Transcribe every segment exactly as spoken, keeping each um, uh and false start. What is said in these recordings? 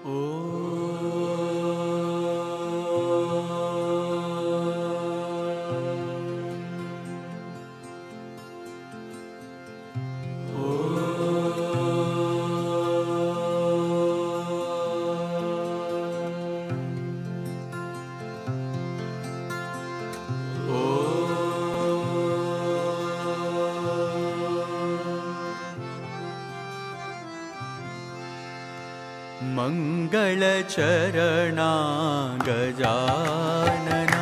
मंगलचरणा गजानना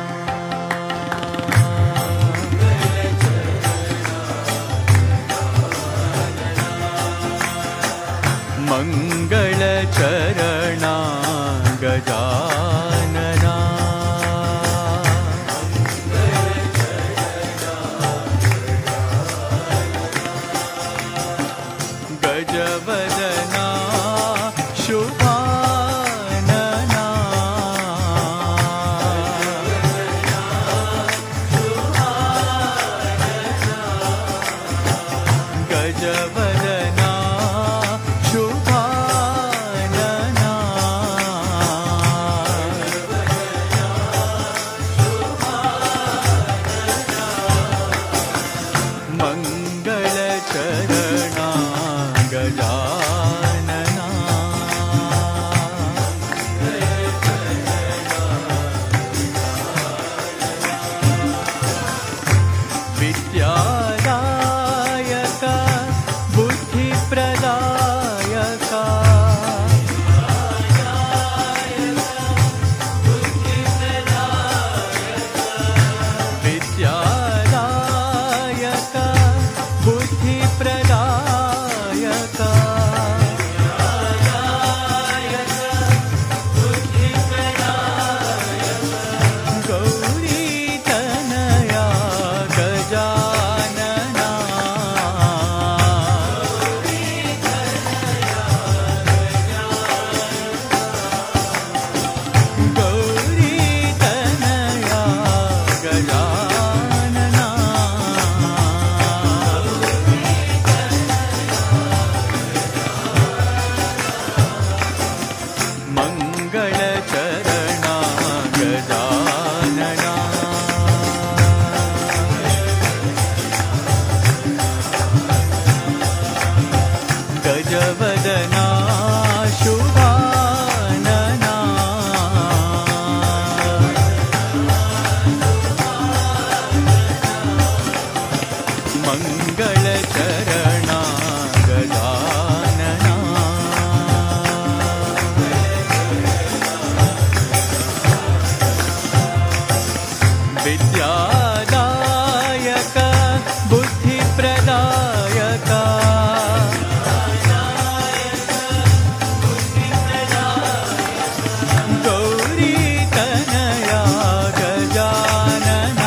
मंगलचरणा गजानना गजवदना शुभानना गजवदना शुभानना मंगलचरणा गजानना विद्यादायक बुद्धिप्रदायक विद्यादायक बुद्धिप्रदायक गौरीतनया गजानना गौरीतनया गजानना मंगलचरणा गजानना गजवदना शुभानना मंगलचरणा गजानना विद्यादायक बुद्धिप्रदायक गौरीतनया गजानना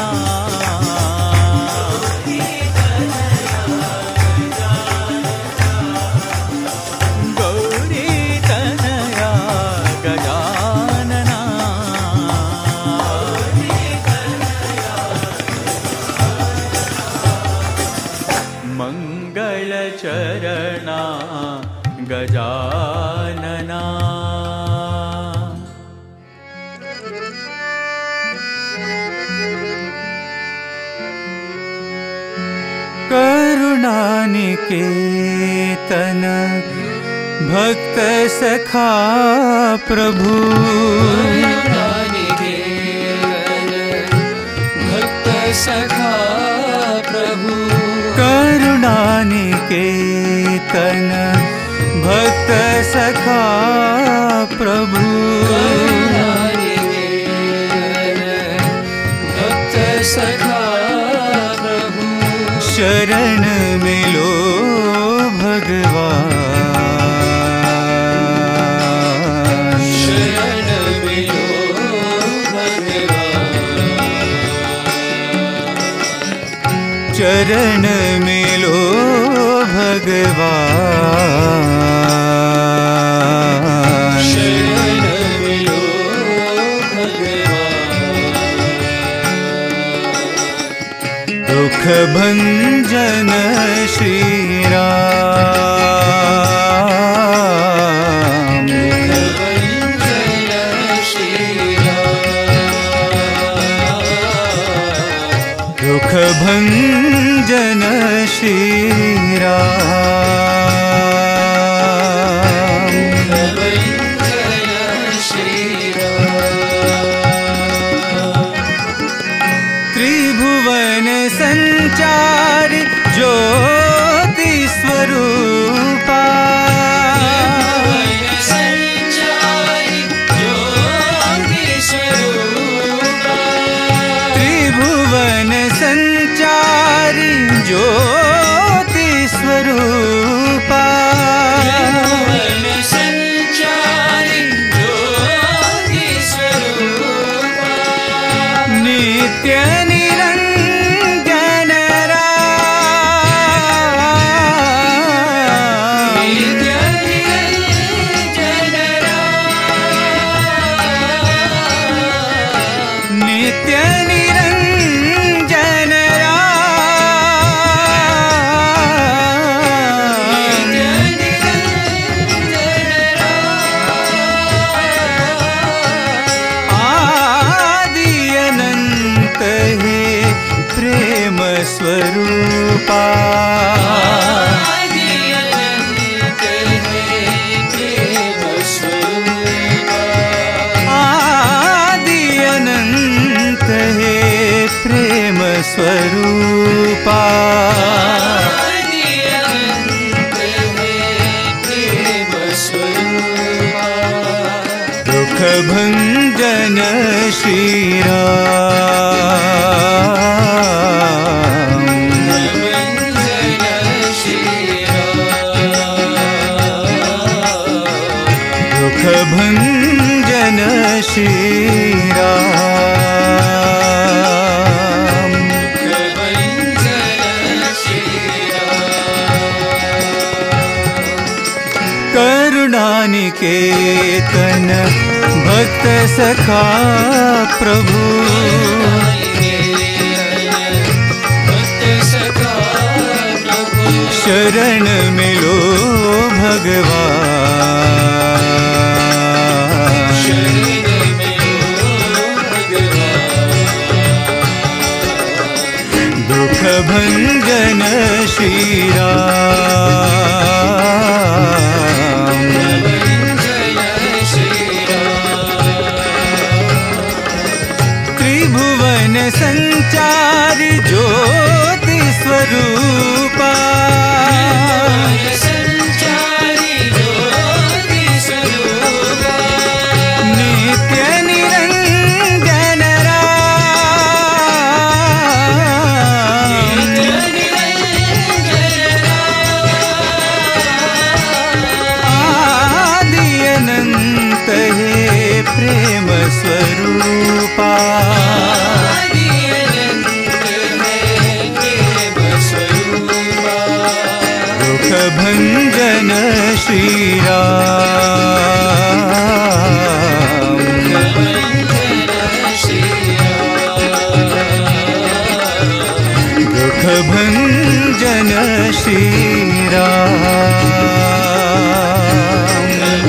गौरीतनया गजानना मंगलचरणा गजानना करुणानिकेतन भक्त सखा प्रभु भक्त सखा प्रभु करुणानिकेतन भक्त सखा प्रभु भक्त सखा प्रभु शरण मिलो भगवान शरण मिलो भगवान चरण मिलो भगवान शरण मिलो भगवान दुख भंजन श्री राम भंजन दुख भंजन श्री राम। दुख भंजन श्री राम। करुणानिकेतन भक्त सखा प्रभु। शरण मिलो भगवान। दुख भंजन श्री राम। त्रिभुवन संचारी ज्योति स्वरूपा। नित्य निरंजन राम। आदि अनंत हे प्रेम स्वरूपा। दुख भंजन श्री राम। दुख भंजन श्री राम।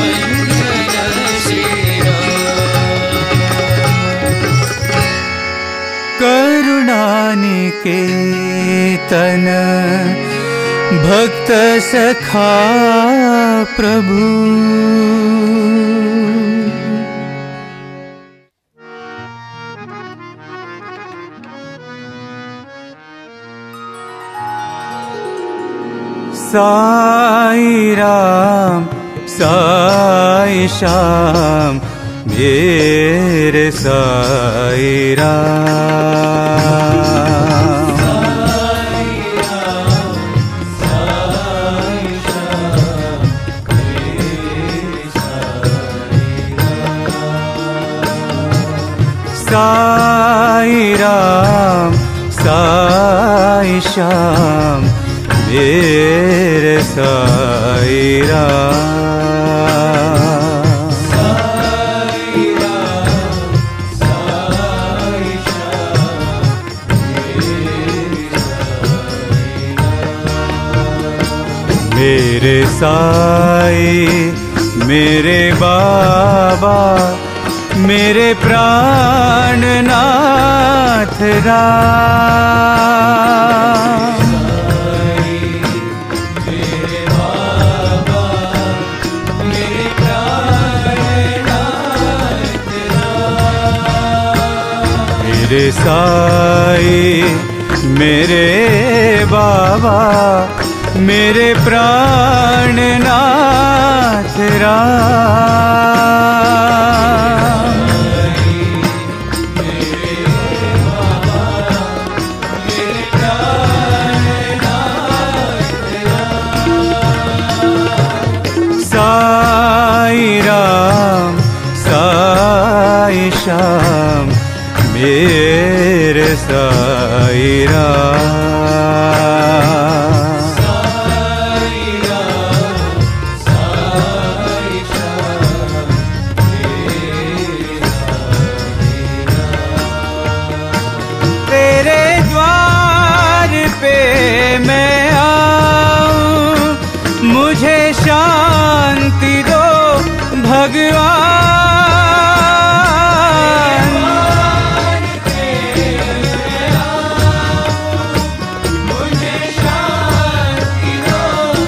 करुणानिकेतन भक्त सखा प्रभु। साई राम साई श्याम मेरे साई राम। साई राम साई श्याम मेरे साई राम। साई राम साई श्याम मेरे साई मेरे बाबा मेरे प्राणनाथ राम। मेरे बाबा मेरे प्राणनाथ राम। मेरे साई मेरे बाबा मेरे प्राणनाथ राम। साई राम साई श्याम मेरे साई राम। साई राम साई श्याम मेरे साई राम। तेरे द्वार पे मैं आऊं मुझे शांति दो भगवान। मुझे शांति दो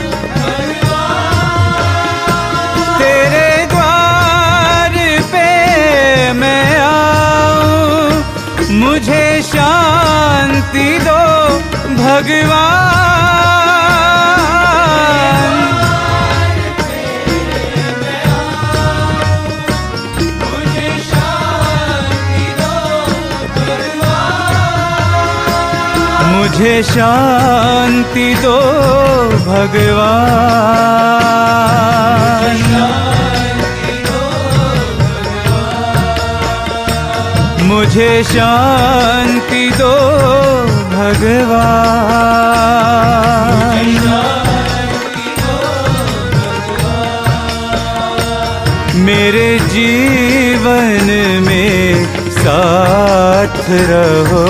भगवान। तेरे द्वार पे मैं आऊं मुझे शांति दो भगवान। मुझे शांति दो भगवान, मुझे शांति दो भगवान। मेरे जीवन में साथ रहो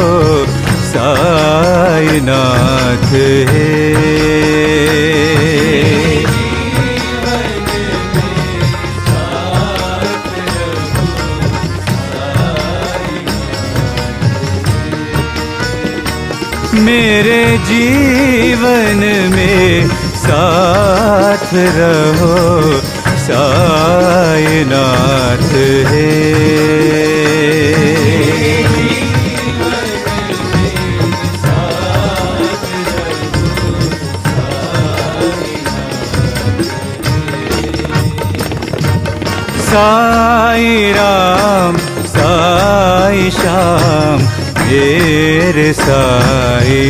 साईनाथ है। मेरे जीवन में साथ रहो साईनाथ है। साई राम साई श्याम मेरे साई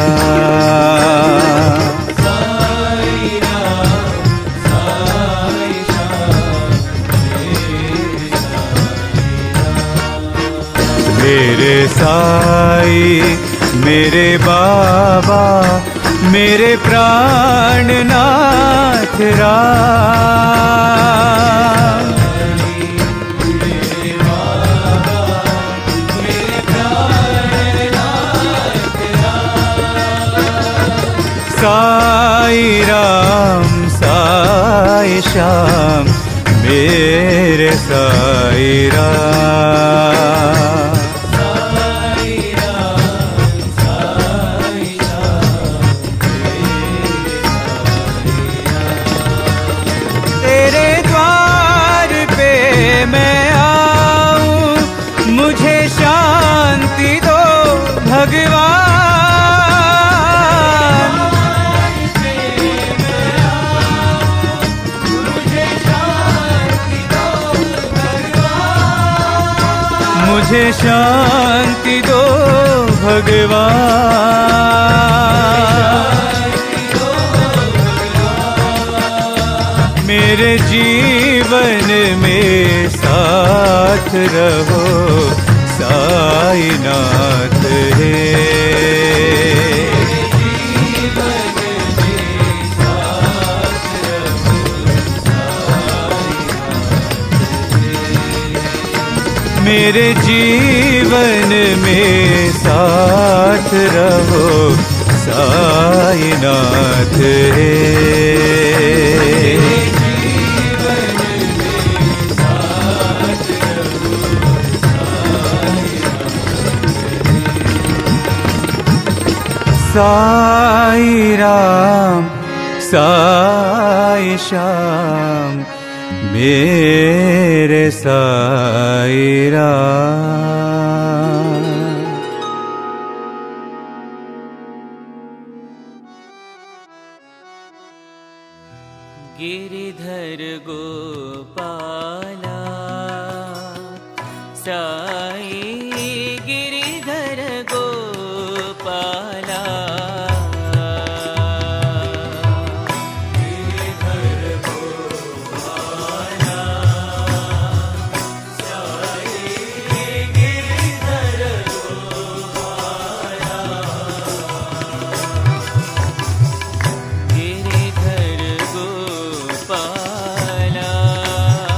राम, साई राम साई श्याम मेरे साई मेरे बाबा मेरे प्राणनाथ राम। साई राम साई श्याम मेरे साई राम, साई राम साई श्याम तेरे द्वार पे मैं आऊं, मुझे शांति दो भगवान। मुझे शांति दो भगवान। मेरे जीवन में साथ रहो साईनाथ है। मेरे जीवन में साथ रहो साईनाथ है। साई राम साई श्याम मेरे साई राम। गिरिधर गोपाला साई गिरिधर गोपाला, गिरिधर गोपाला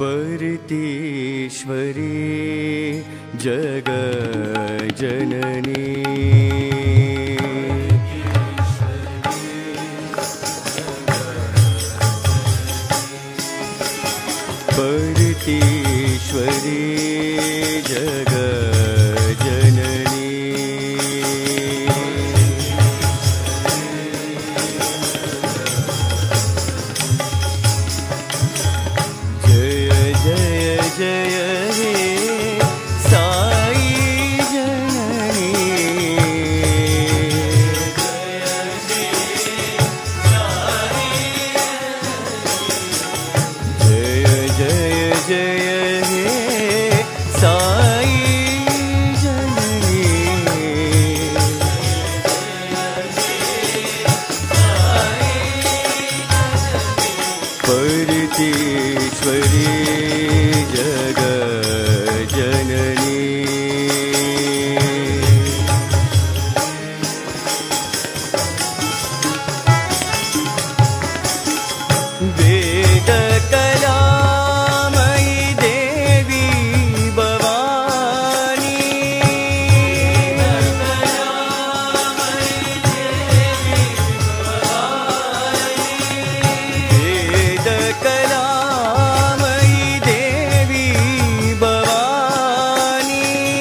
परितीश्वरी जगज्जननी परितीश्वरी जगज्जननी जय जय जय हे साई जननी जय जय जय हे साई जननी परितीश्वरी जगज्जननी वेद कलामयी देवी भवानी वेद कलामयी देवी भवानी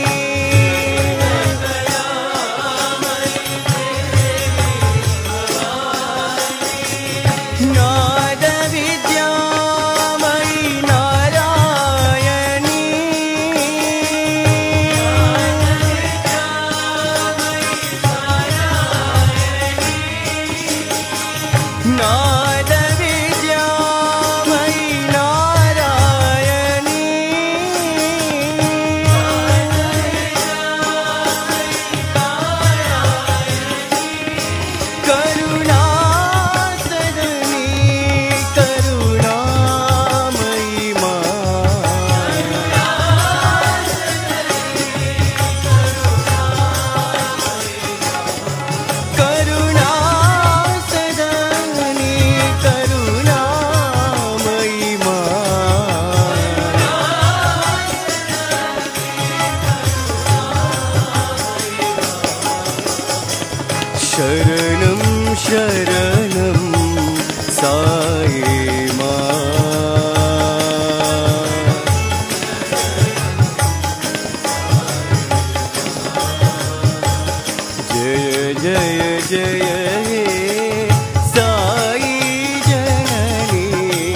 नाद विद्यामयी नारायणी नाद विद्यामयी नारायणी करुणा सदनी करुणामयी करुणा सदनी करुणामयी शरणं शरणं साई मां जय जय जय हे साई जननी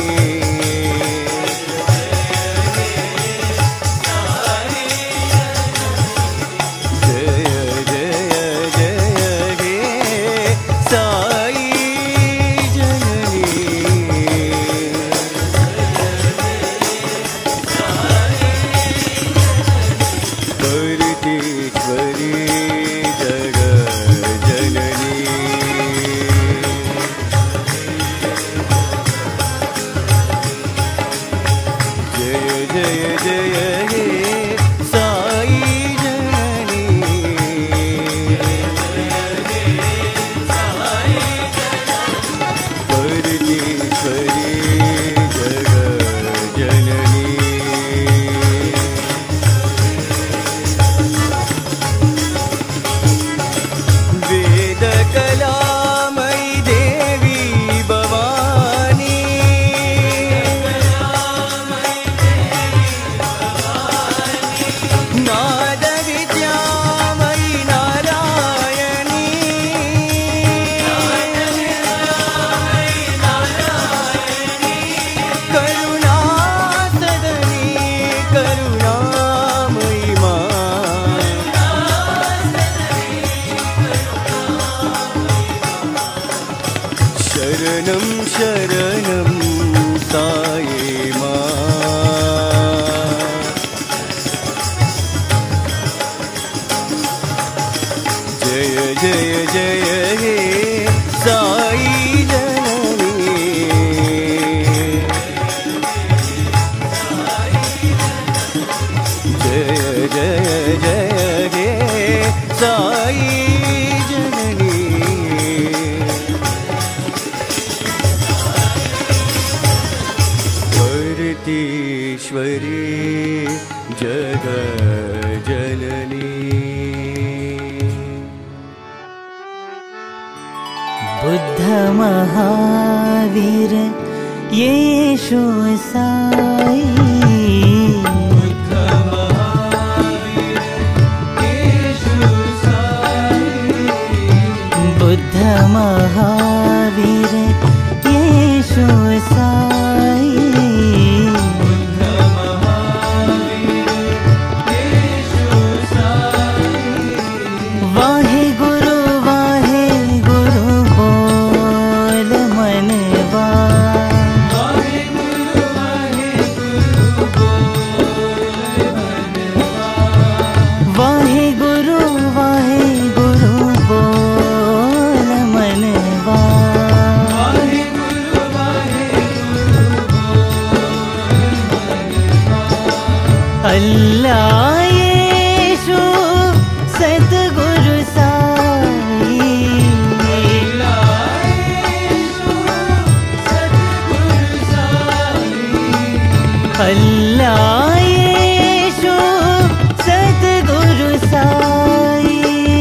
जय जय जय हे साई जननी परितीश्वरी जगज्जननी जय जय जय हे साई जननी परितीश्वरी जगज्जननी वेद कलामयी देवी भवानी जगज्जननी बुद्ध महावीर येशु साई बुद्ध महावीर येशु साई बुद्ध महावीर येशु साई बुद्ध महावीर येशु साई वाहे गुरु वाहे गुरु बोल मनवा वाहे गुरु वाहे गुरु बोल मनवा वाहे गुरु वाहे गुरु बोल मनवा वाहे गुरु वाहे गुरु बोल मनवा अल्लाह येशु सतगुरु साई अल्लाह येशु सतगुरु साई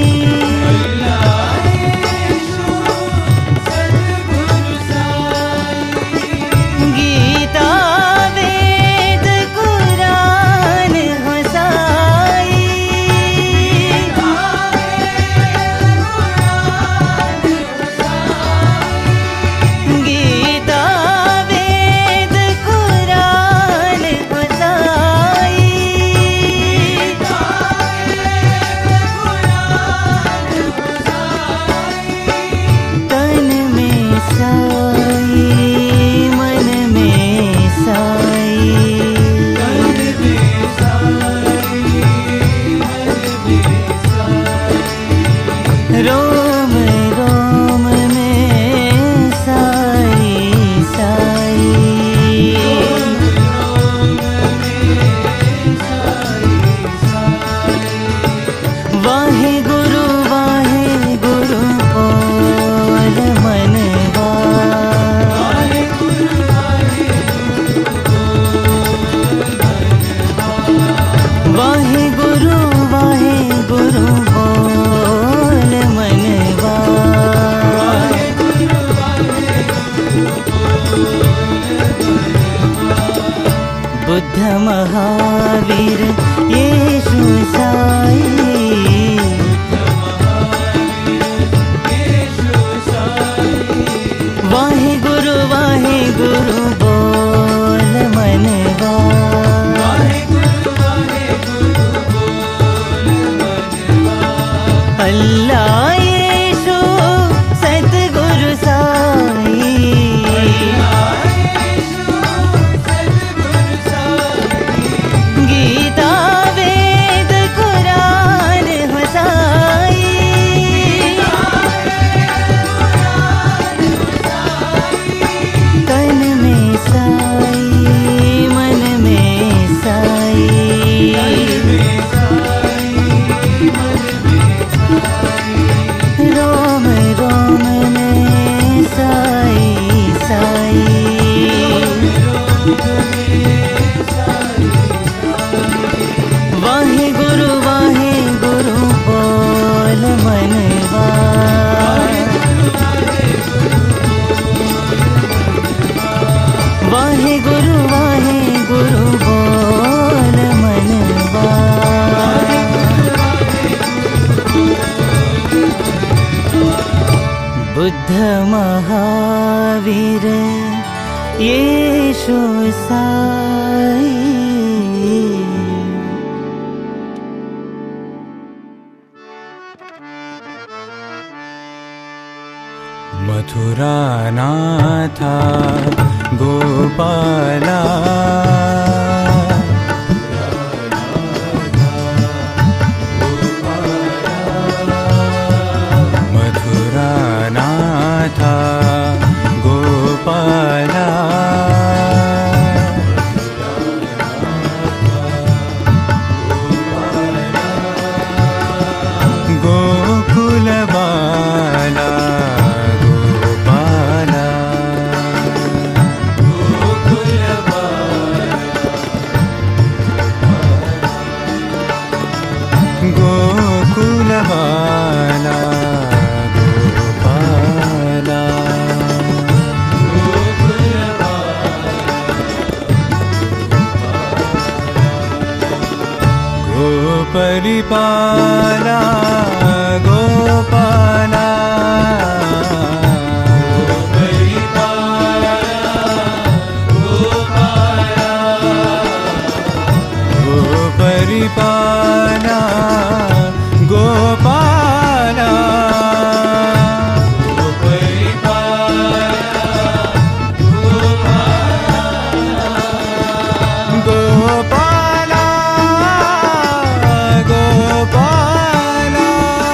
गीता वेद कुरान हो साई गीता वेद कुरान हो साई तन में साई मन में साई रोम रोम में साई साई वाहे गुरु वाहे गुरु बोल मनवा वाहे गुरु वाहे गुरु बोल मनवा बुद्ध महावीर येशु साई वाहे गुरु वाहे गुरु बोल मनवा अल्लाह येशु सतगुरु साई गीता वेद कुरान हो साई तन में साई मन में साई रोम रोम में साई साई वाहे गुरु वाहे गुरु बोल मनवा वाहे गुरु वाहे गुरु बोल मनवा बुद्ध महावीर येशु साई मथुरानाथा गोपाला मथुरानाथा गोपाला गोकुलबाला गोपाला गोकुलबाला ओ परिपाला गोपाला परिपाला गोपाला ओ परिपाला गोपाला गोपाला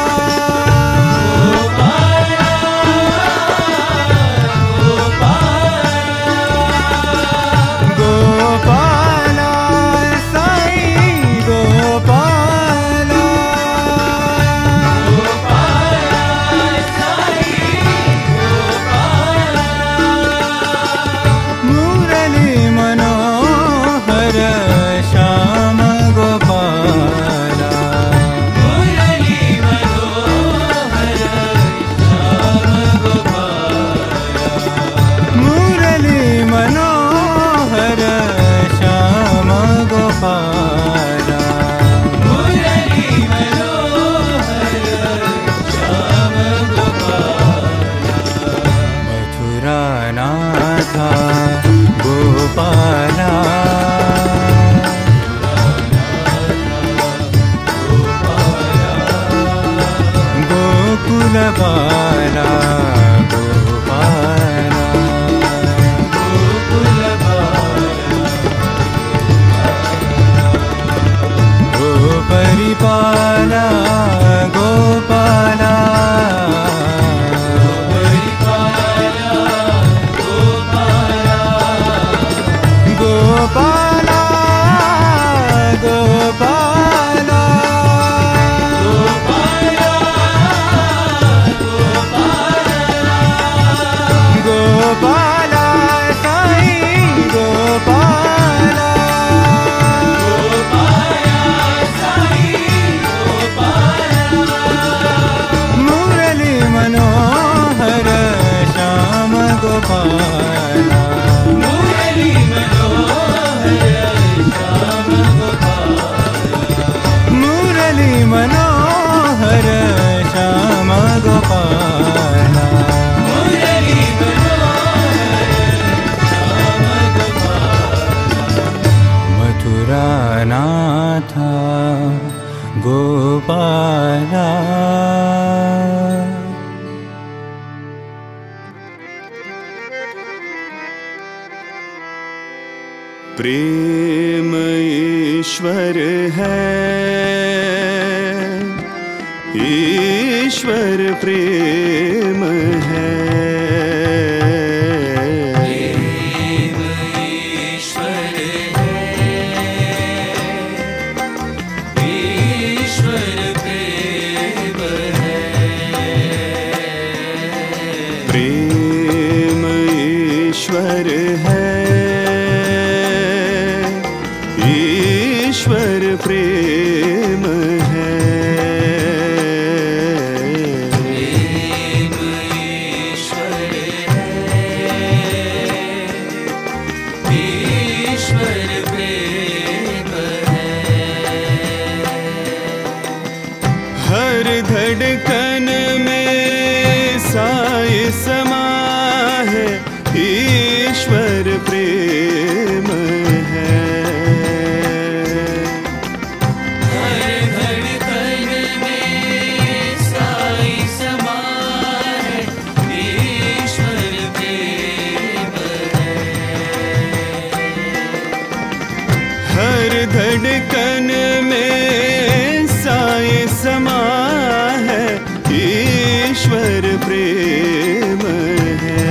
गोपाला गोपाला साईं गोपाला मुरली मनोहर श्याम गोपाला मुरली मनोहर श्याम गोपाला मुरली मनोहर श्याम गोपाला मुरली मनोहर श्याम गोपाला मथुरा नाथा गोपाला गोकुल बाला गोपाला गोकुल बाला गो परिपाला गोपाला परिपाला गोपाला गोपाला गोपाला गोपाला साईं गोपाला मुरली मनोहर श्याम गोपाला मुरली मनोहर श्याम गोपाला मुरली मनोहर श्याम गोपाला मुरली मनोहर श्याम गोपाला मथुरा नाथा गोपाला प्रेम ईश्वर है, ईश्वर प्रेम है। प्रेम ईश्वर है, ईश्वर प्रेम है। प्रेम ईश्वर है, ईश्वर प्रेम है। प्रेम ईश्वर है, ईश्वर प्रेम है। हर धड़कन में साई समा है, ईश्वर प्रेम है। हर धड़कन में साई समा है, ईश्वर प्रेम है। हर धड़कन में साई समा है, ईश्वर प्रेम है।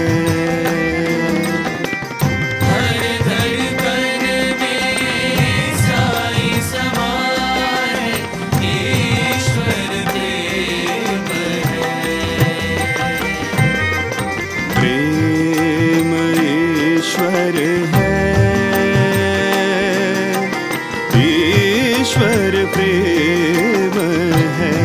हर धड़कन में साई समा है, ईश्वर प्रेम है। प्रेम ईश्वर है, ईश्वर प्रेम है।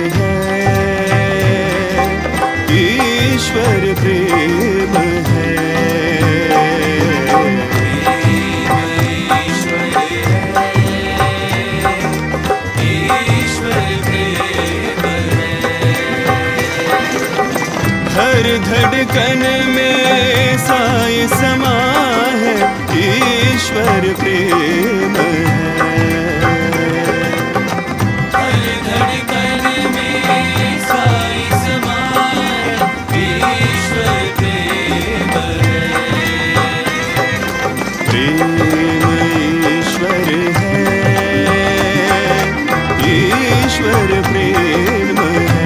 है, ईश्वर प्रेम है। हर धड़कन में साए समा है, ईश्वर प्रेम है। हर धड़कन में साए समा है, ईश्वर प्रेम है। प्रेम ईश्वर है, ईश्वर प्रेम है।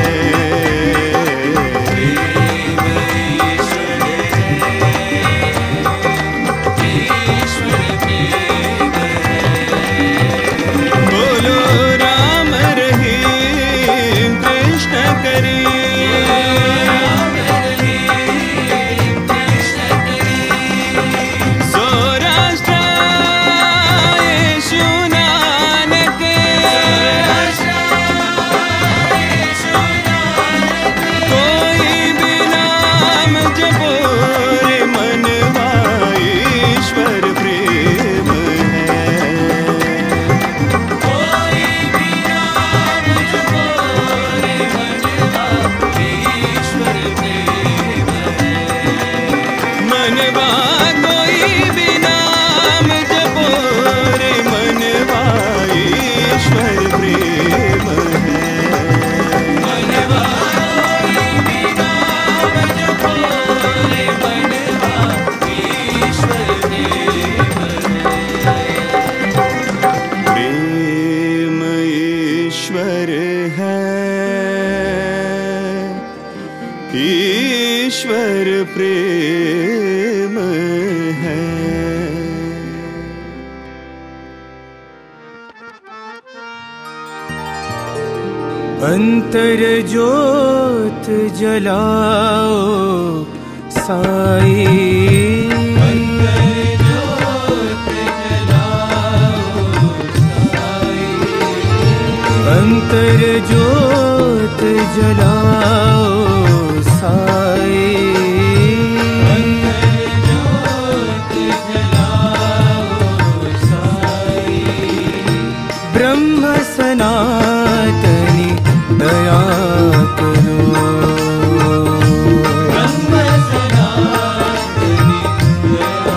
ईश्वर प्रेम है। अंतर ज्योत जलाओ साई, अंतर ज्योत जलाओ साई, अंतर ज्योत जलाओ साई, अंतर ज्योत जलाओ साई। ब्रह्म सनातनी दया करो, ब्रह्म सनातनी दया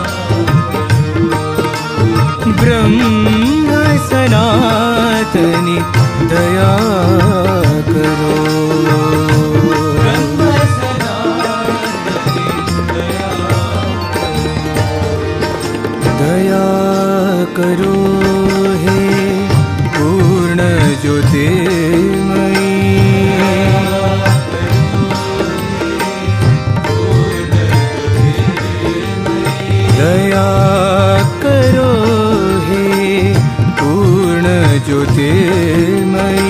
करो, ब्रह्म सनातनी दया करो, ब्रह्म सनातनी दया करो। दया करो हे पूर्ण ज्योतिर्मयी, दया करो हे पूर्ण ज्योतिर्मयी,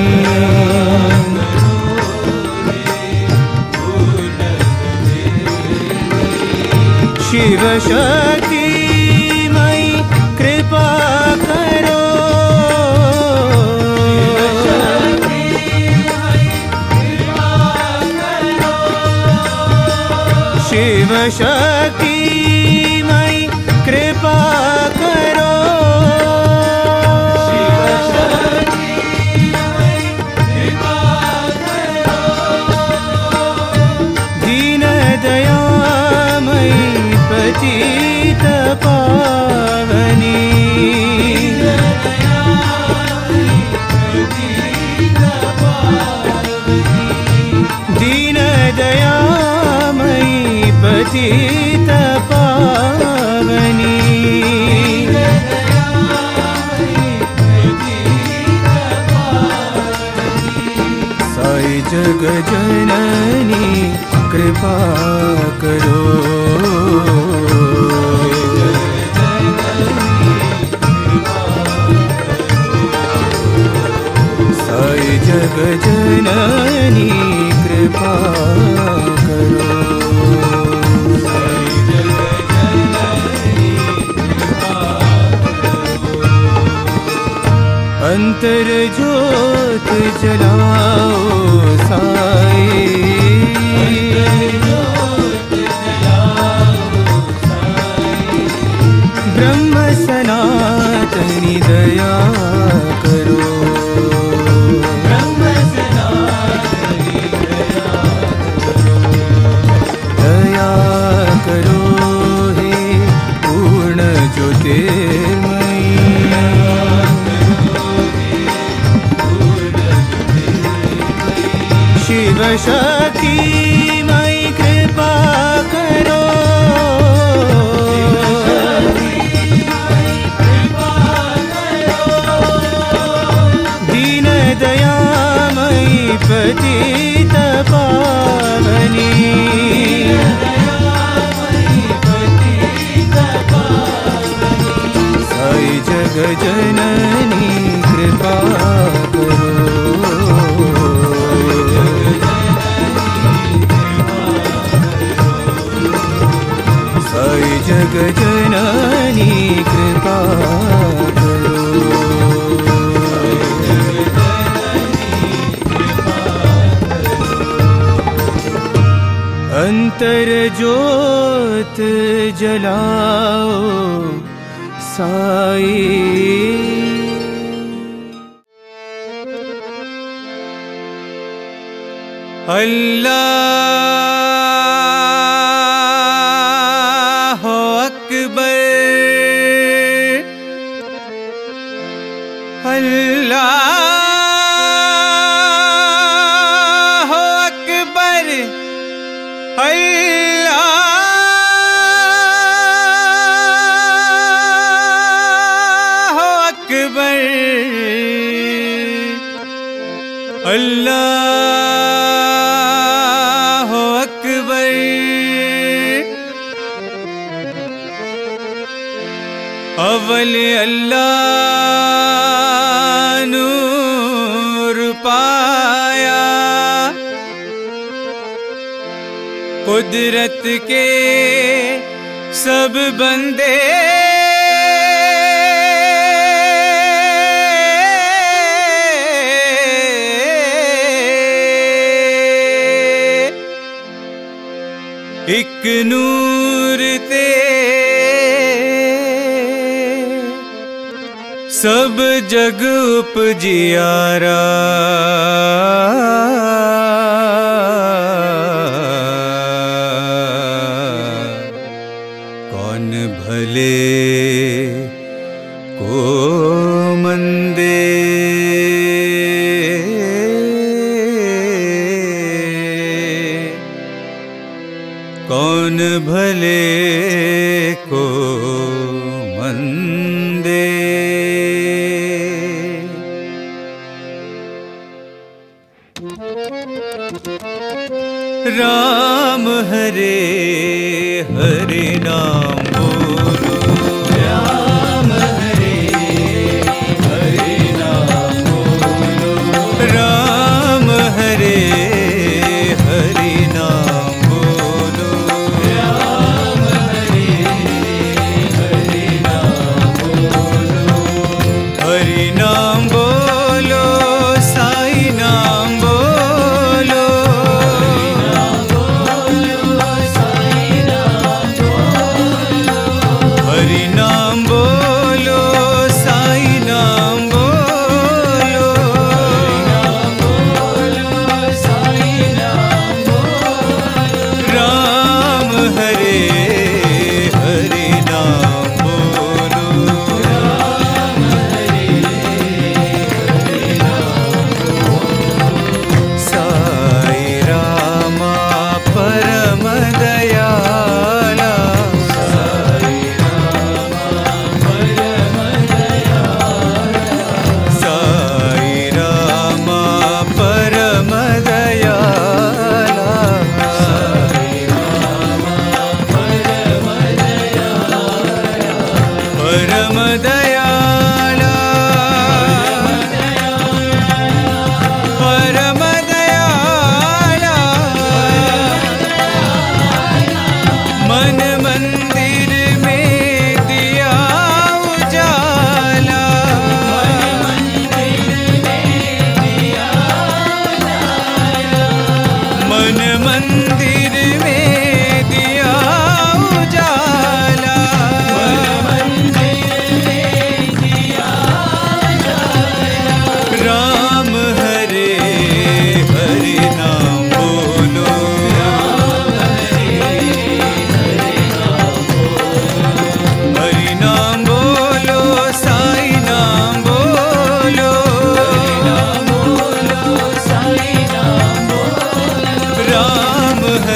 शिव शक्ति मई कृपा करो, शिव शक्ति मई कृपा करो, शिव शक्ति मई कृपा करो। दीन दयामयी पतित पावनी, दीन दयामयी पतित पावनी, साई जग जननी कृपा करो, साई जग जननी कृपा करो, साई जग जननी कृपा करो। अंतर ज्योत जलाओ साई, ब्रह्म सनातनी दया करो, ब्रह्म सनातनी दया करो, दया करो हे पूर्ण ज्योतिर्मयी, शिव शक्ति मई कृपा करो, दीन दयामयी पतित पावनी, साई जग जननी कृपा करो, साई जग जननी कृपा करो, अंतर ज्योत जलाओ साई। अल्लाह हो अकबर, अल्लाह हो अकबर, अल्लाह हो अकबर, अल्लाह हो अकबर, अव्वल अल्लाह नूर पाया, कुदरत के सब बंदे एक नूर ते सब जग उपजियारा, कौन भले को मंदे, कौन भले को मंदे, राम हरे हरे नाम बोलो, राम हरे हरे नाम बोलो, राम हरे हरे नाम बोलो, राम हरे हरे नाम बोलो, हरि नाम बोलो, साई नाम बोलो, हरि नाम बोलो, साई नाम बोलो,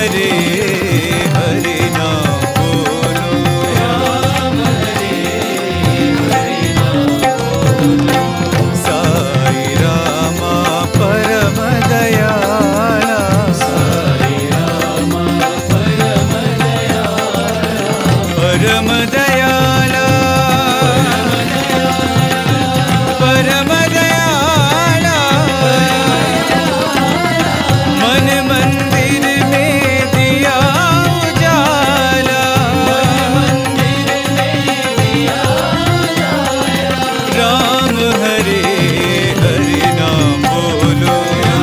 हरे हरे नाम बोलो राम हरे हरे नाम बोलो साई रामा परम दयाला साई रामा परम दयाला परम दयाला परम दयाला मन मंदिर में दिया उजाला राम हरे हरे नाम बोलो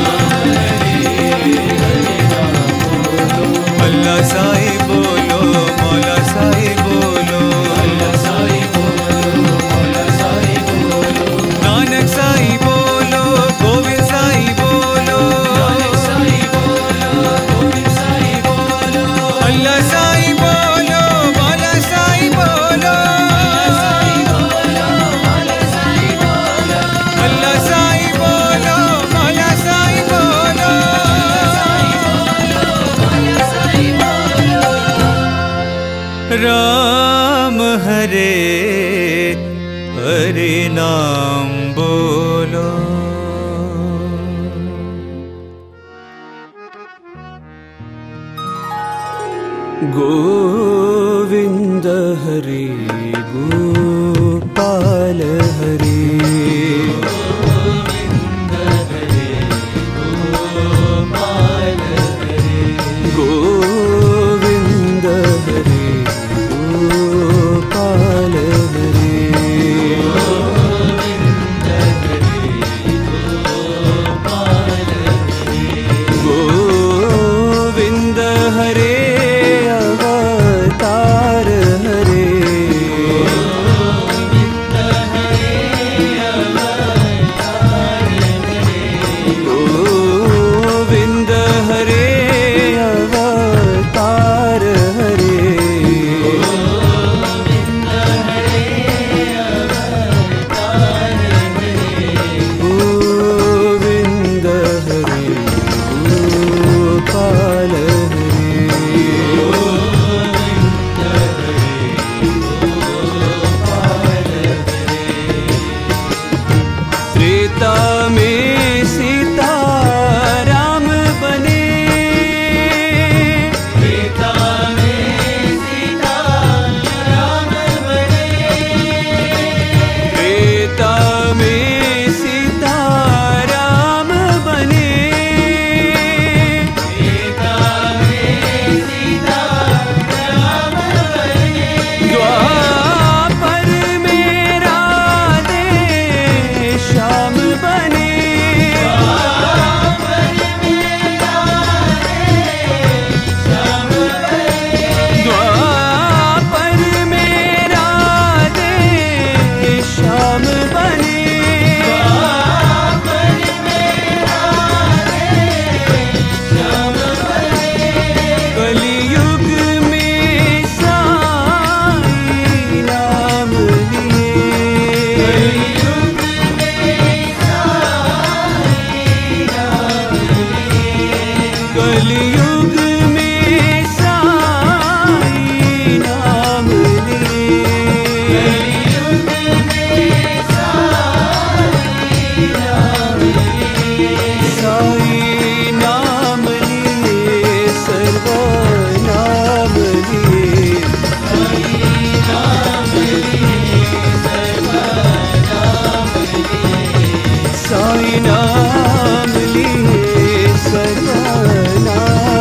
अल्लाह साईं बोलो मौला साईं बोलो अल्लाह साईं बोलो मौला साईं बोलो नानक साईं बोलो गोविंद साईं बोलो नानक साईं बोलो गोविंद साईं बोलो अल्लाह साईं बोलो मौला साईं बोलो अल्लाह साईं बोलो मौला साईं बोलो राम हरे हरे नाम बोलो गोविंद हरे गोपाल हरे गोविंद हरे गोपाल हरे गोविंद हरे अवतार हरे गोविंद हरे अवतार हरे गोविंद हरे गोपाल त्रेता में सीता राम बने त्रेता में सीता राम बने त्रेता में सीता राम बने त्रेता में सीता राम बने द्वापर में राधे श्याम बने द्वापर में राधे श्याम बने कलयुग में साईं नाम लिए कलयुग में साईं नाम लिए साईं नाम लिए सर्व नाम लिए साईं नाम लिए सर्व नाम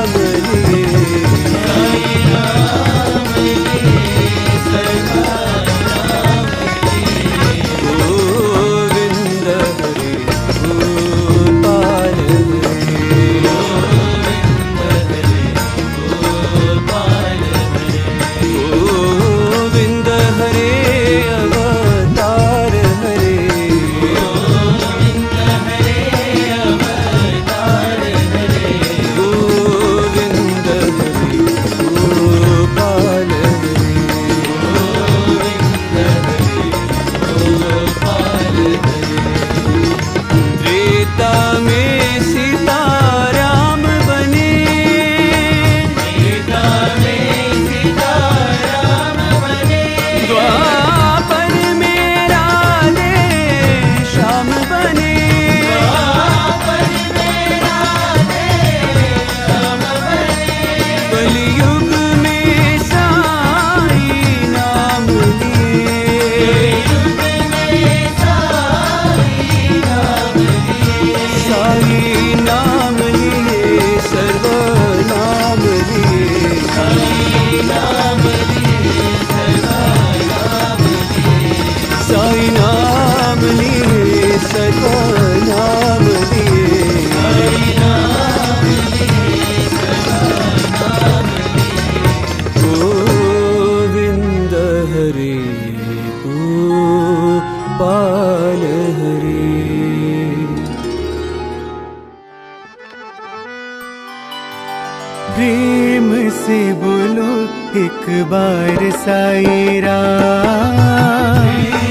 प्रेम से बोलो एक बार साईं राम।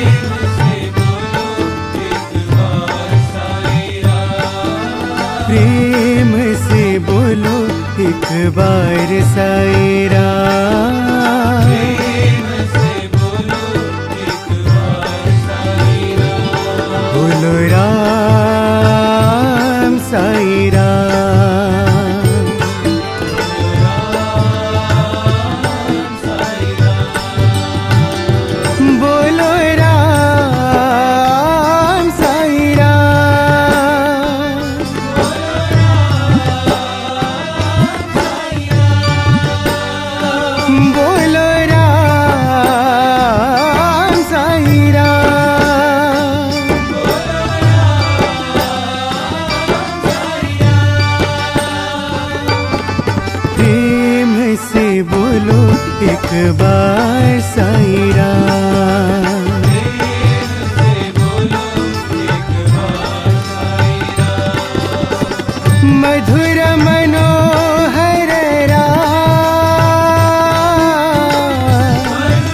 प्रेम से बोलो एक बार साईं राम। बोलो राम साईं राम। बोलो राम साईं राम। बोलो राम साईं राम। प्रेम से बोलो एक बार साईं राम। मधुर मनोहर राम।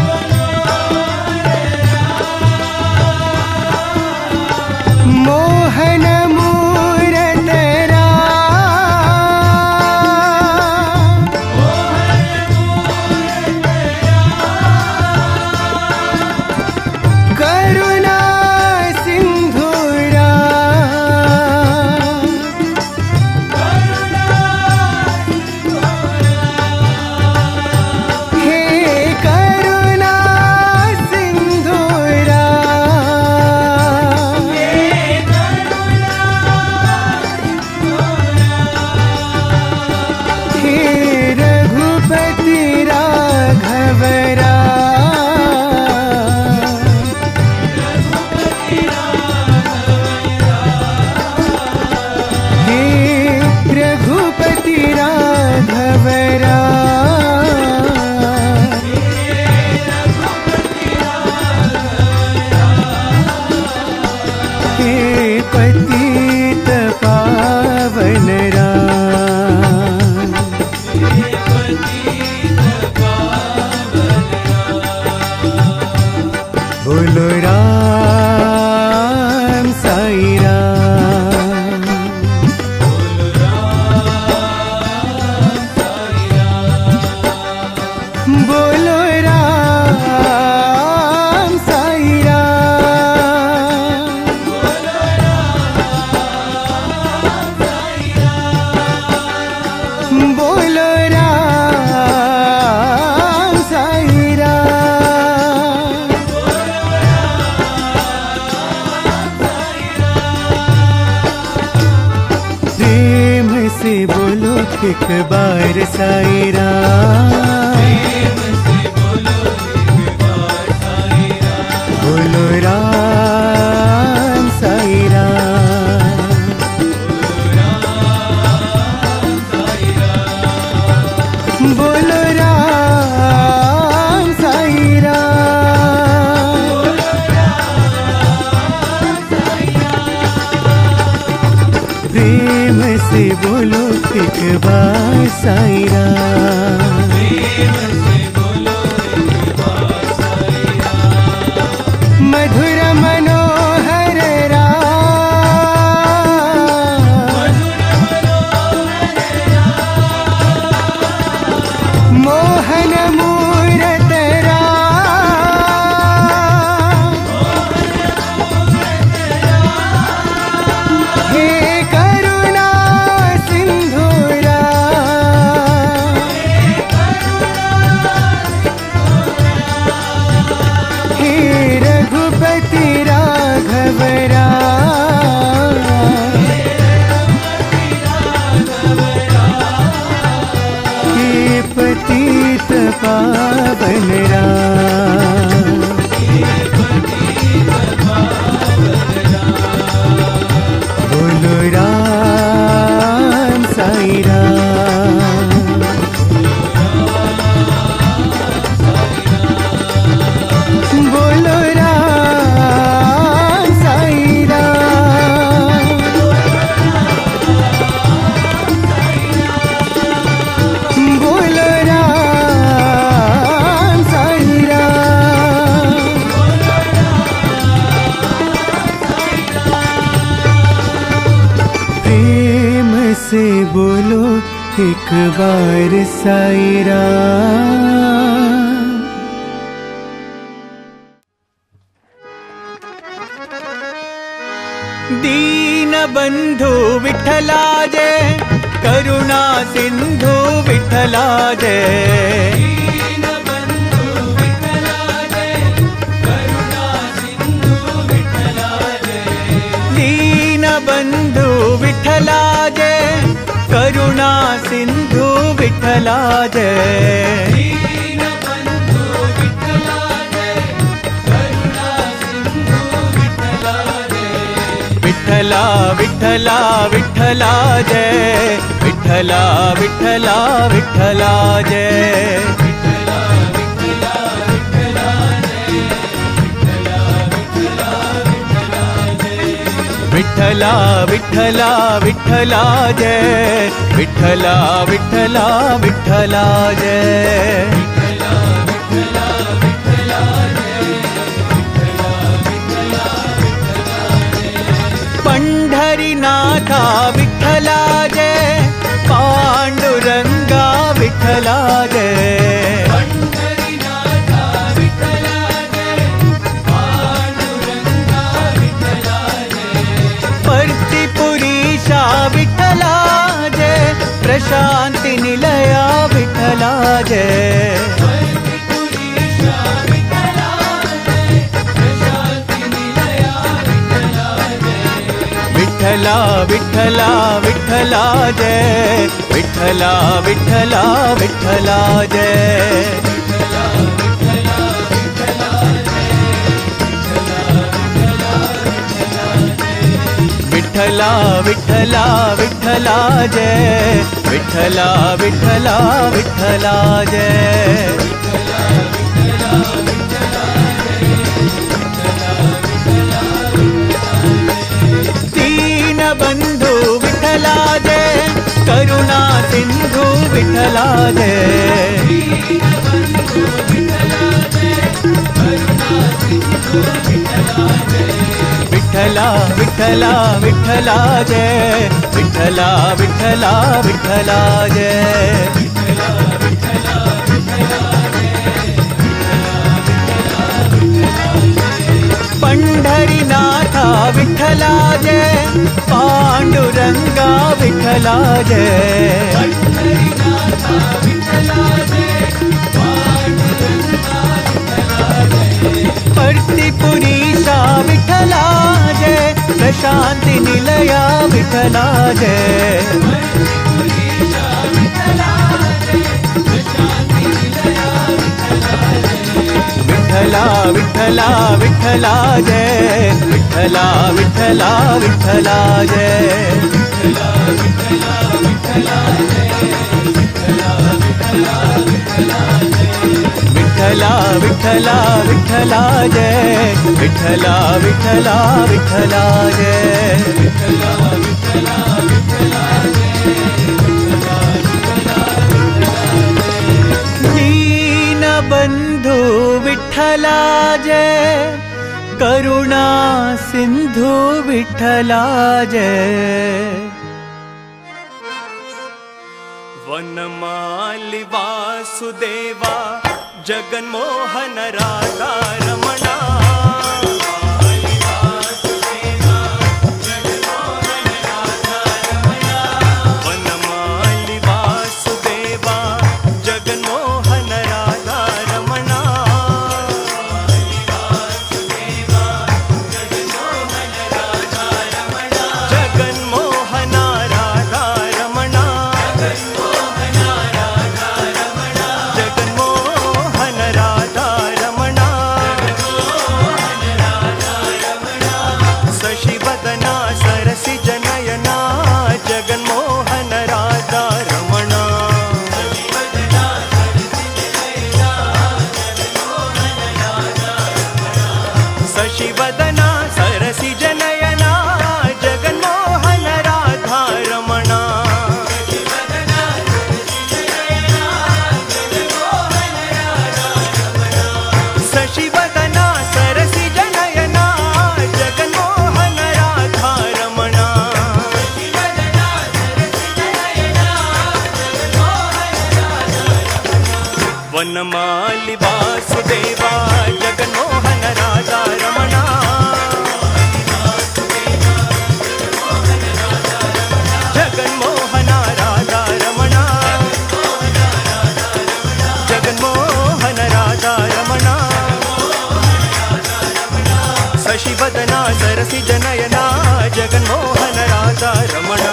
मोहन मूरत राम। करुणा सिंधु राम। हे करुणा सिंधु राम। हे रघुपति राघव राम। हे रघुपति राघव राम। हे पतित पावन राम। बोलो राम साईं राम। बोलो राम साईं राम। बोलो राम साईं राम। प्रेम से बोलो एक बार साईं राम। बोलो राम साईं राम। बोलो राम साईं राम। प्रेम से बोलो एक बार साईं राम। मधुर मनोहर राम। मोहन मूरत राम। हे करुणा सिंधु राम। हे रघुपति राघव राम। हे पतित पावन राम। बोलो राम साईं राम। बोलो राम साईं राम। से बोलो एक बार साईं राम। दीन बंधु विठ्ठला जय, करुणा सिंधु विठ्ठला जय। दीन बंधु विठ्ठला जय, करुणा सिंधु विठ्ठला जय। दीन बंधु विठ्ठला जय, करुणा सिंधु विठ्ठला जय। दीन बंधु विठ्ठला जय, करुणा सिंधु विठ्ठला जय। विठ्ठला विठ्ठला विठ्ठला जय, विठ्ठला विठ्ठला विठ्ठला जय। विठ्ठला विठ्ठला विठ्ठला जय, विठ्ठला विठ्ठला विठ्ठला जय। विठ्ठला विठ्ठला विठ्ठला जय, विठ्ठला विठ्ठला विठ्ठला जय। विठ्ठला विठ्ठला विठ्ठला जय, विठ्ठला विठ्ठला विठ्ठला जय। पंढरीनाथा विठ्ठला जय, पांडुरंगा विठ्ठला जय। पंढरीनाथा विठ्ठला जय, पांडुरंगा विठ्ठला जय। परतीपुरीशा विठ्ठला जय, प्रशांती निलया विठ्ठला जय। परतीपुरीशा विठ्ठला जय, प्रशांती निलया विठ्ठला जय। विठ्ठला विठ्ठला विठ्ठला जय, विठ्ठला विठ्ठला विठ्ठला जय। विठ्ठला विठ्ठला विठ्ठला जय, विठ्ठला विठ्ठला विठ्ठला जय। विठ्ठला विठ्ठला विठ्ठला जय, विठ्ठला विठ्ठला विठ्ठला जय। विठ्ठला विठ्ठला विठ्ठला जय, विठ्ठला विठ्ठला विठ्ठला जय। दीन बंधु विठ्ठला जय, करुणा सिंधु विठ्ठला जय। दीन बंधु विठ्ठला जय, करुणा सिंधु विठ्ठला जय। विठ्ठला विठ्ठला विठ्ठला जय, विठ्ठला विठ्ठला विठ्ठला जय। विठ्ठला विठ्ठला विठ्ठला जय, विठ्ठला विठ्ठला विठ्ठला जय। पंढरीनाथा विठ्ठला जय, पांडुरंगा विठ्ठला जय। पंढरीनाथा विठ्ठला जय, पांडुरंगा विठ्ठला जय। परतीपुरीशा विठ्ठला जय, प्रशांती निलया विठ्ठला जय। परतीपुरीशा विठ्ठला जय, प्रशांती निलया विठ्ठला जय। विठ्ठला विठ्ठला विठ्ठला जय, विठ्ठला विठ्ठला विठ्ठला जय। विठ्ठला विठ्ठला विठ्ठला जय, विठ्ठला विठ्ठला विठ्ठला जय। विठ्ठला विठ्ठला विठ्ठला जय, विठ्ठला विठ्ठला विठ्ठला जय। विठ्ठला विठ्ठला विठ्ठला जय, विठ्ठला विठ्ठला विठ्ठला जय। दीन बंधु विठ्ठला जय, करुणा सिंधु विठ्ठला जय। वनमाली वासुदेवा, जगन्मोहन राधा रमणा। वनमाली वासुदेवा, जगन्मोहन राधा रमणा। जगन्मोहन राधा रमणा, जगन्मोहन राधा रमणा। वनमाली वासुदेवा जगन्मोहन राधा रमणा जगन्मोहन राधा रमणा जगन्मोहन राधा रमणा शशिवदना सरसि जनयना जगन्मोहन राधा रमणा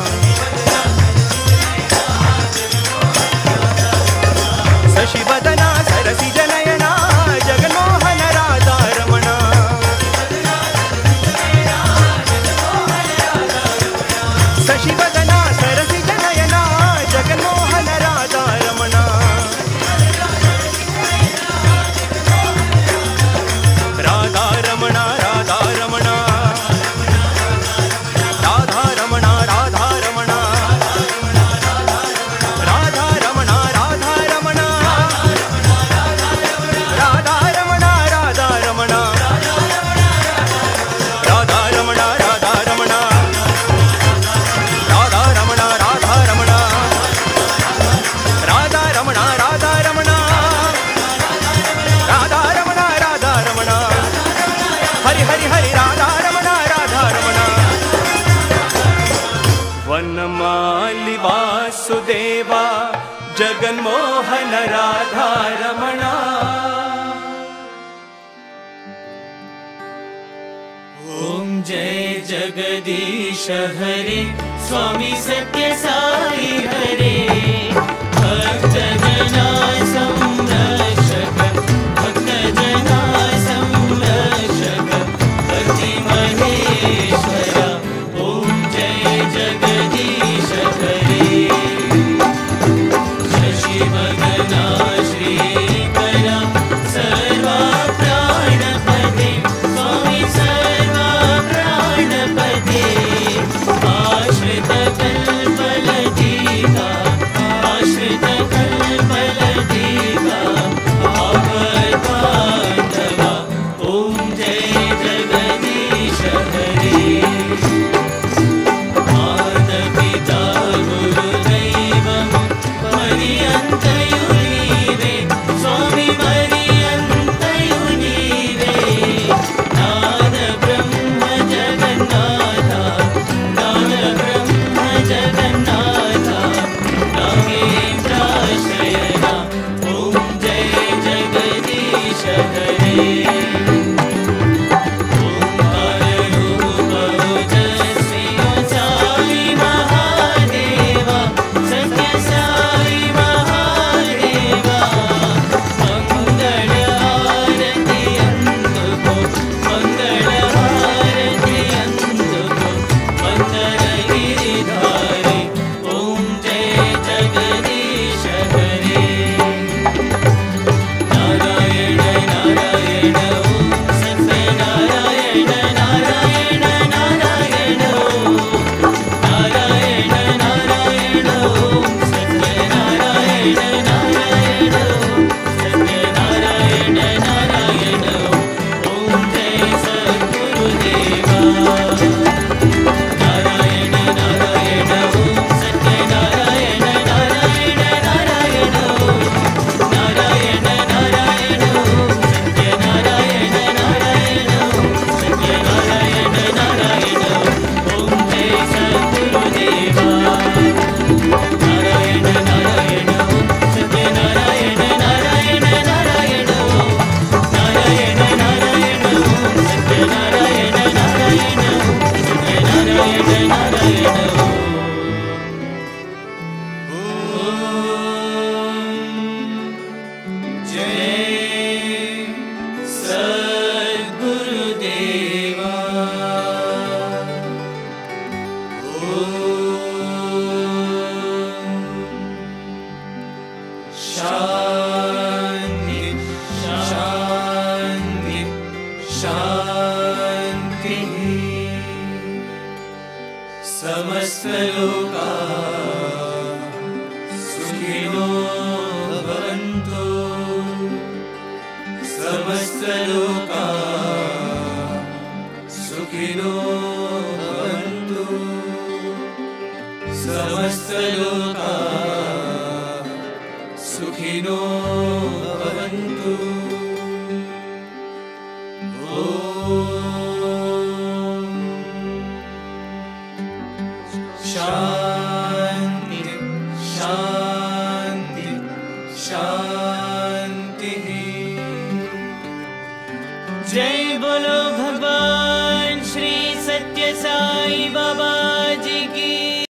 शशिवदना सरसि जनयना जगन्मोहन राधा रमणा शशिवदना सरसि जनयना जगन्मोहन राधा रमणा राधा रमणा राधा रमणा राधा रमणा राधा रमणा राधा रमणा राधा रमणा राधा रमणा राधा रमणा राधा रमणा राधा रमणा राधा रमणा राधा रमणा राधा रमणा राधा रमणा राधा रमणा राधा रमणा हरि हरि हरि राधा रमणा राधा रमणा वनमाली वासुदेवा जगन्मोहन राधा रमणा ओम जय जगदीश हरे स्वामी सत्य साई हरे भक्त जना संरक्षक भक्त जना संरक्षक भक्ति महेश्वरा ओम जय जगदीश हरे शशिवदना श्रीकरा सर्वा प्राणपते स्वामी सर्वा प्राणपते आश्रित कल्पलतिका आश्रित कल्पलतिका आवद्बान्धवा ओम जय जगदीश हरे माता गुरुदैवं पर्यन्तयुनीवे स्वामी पर्यन्तयुनीवे नाद ब्रह्म जगन्नाथ नाद ब्रह्म जगन्नाथ नागेन्द्राश्रयणा ॐ जय जगदीश हरे साई महादेवा सत्य साई महादेवा मंगल आरती अंदुको मंगल आरती अंदुको मंगल गिरिधारी ओम जय जगदीश हरे नारायण नारायण ओम सत्य नारायण नारायण नारायण ओम नारायण नारायण ओम सत्य नारायण नारायण ओम सत्य नारायण नारायण ओम जय सद्गुरुदेवा नारायण नारायण ओम सत्य नारायण नारायण नारायण ओम नारायण नारायण ओम सत्य नारायण नारायण ओम सत्य नारायण नारायण ओम जय सद्गुरुदेवा नारायण नारायण ओम सत्य नारायण नारायण नारायण ओम नारायण नारायण ओम सत्य नारायण नारायण ओम सत्य नारायण नारायण ओम जय सद्गुरुदेवा शांति शांति शांति समस्त लोका सुखिनो भवन्तु समस्त लोका सुखिनो भवन्तु समस्त लोका सुखिनो भवन्तु। ॐ शान्ति